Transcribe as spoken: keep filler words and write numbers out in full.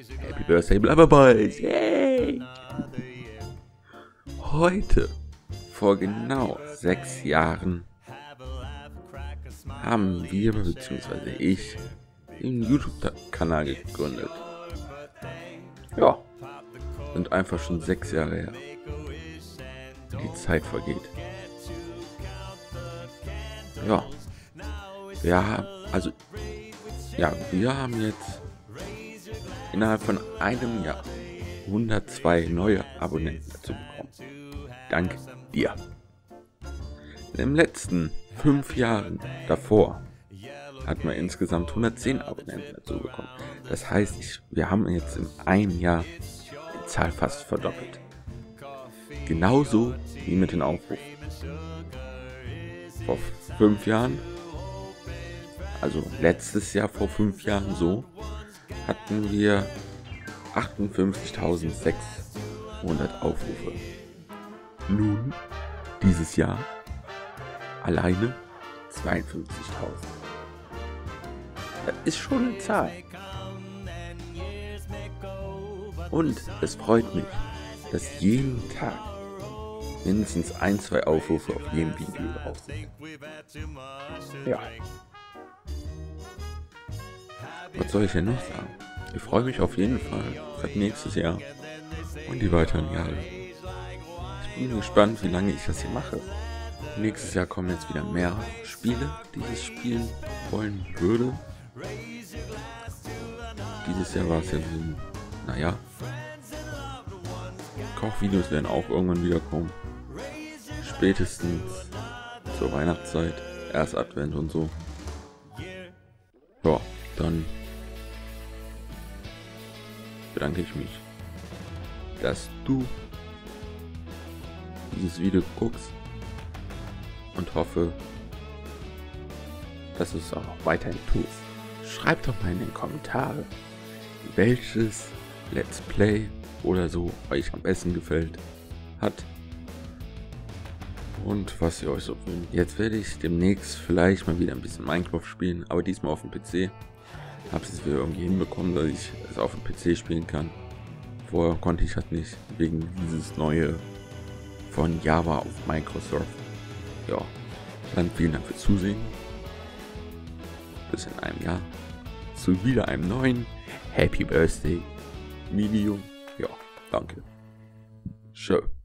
Happy Birthday, Blubberboys! Yay! Heute, vor genau sechs Jahren, haben wir, beziehungsweise ich, den YouTube-Kanal gegründet. Ja, sind einfach schon sechs Jahre her. Die Zeit vergeht. Ja, wir haben, also, ja, wir haben jetzt innerhalb von einem Jahr hundertzwei neue Abonnenten dazu bekommen. Dank dir. In den letzten fünf Jahren davor hatten wir insgesamt hundertzehn Abonnenten dazu bekommen. Das heißt, ich, wir haben jetzt in einem Jahr die Zahl fast verdoppelt. Genauso wie mit den Aufrufen. Vor fünf Jahren, also letztes Jahr vor fünf Jahren so, hatten wir achtundfünfzigtausendsechshundert Aufrufe. Nun, dieses Jahr, alleine zweiundfünfzigtausend. Das ist schon eine Zahl. Und es freut mich, dass jeden Tag mindestens ein, zwei Aufrufe auf jedem Video drauf sind. Ja. Was soll ich denn noch sagen? Ich freue mich auf jeden Fall auf nächstes Jahr und die weiteren Jahre. Ich bin gespannt, wie lange ich das hier mache. Nächstes Jahr kommen jetzt wieder mehr Spiele, die ich spielen wollen würde. Dieses Jahr war es ja so, naja. Kochvideos werden auch irgendwann wieder kommen. Spätestens zur Weihnachtszeit, erst Advent und so. Ja, dann bedanke ich mich, dass du dieses Video guckst und hoffe, dass du es auch weiterhin tust. Schreib doch mal in den Kommentaren, welches Let's Play oder so euch am besten gefällt hat und was ihr euch so wünscht. Jetzt werde ich demnächst vielleicht mal wieder ein bisschen Minecraft spielen, aber diesmal auf dem P C. Habe es wieder irgendwie hinbekommen, dass ich es auf dem P C spielen kann. Vorher konnte ich das nicht, wegen dieses neue von Java auf Microsoft. Ja, dann vielen Dank fürs Zusehen. Bis in einem Jahr zu wieder einem neuen Happy Birthday Video. Ja, danke. Schön.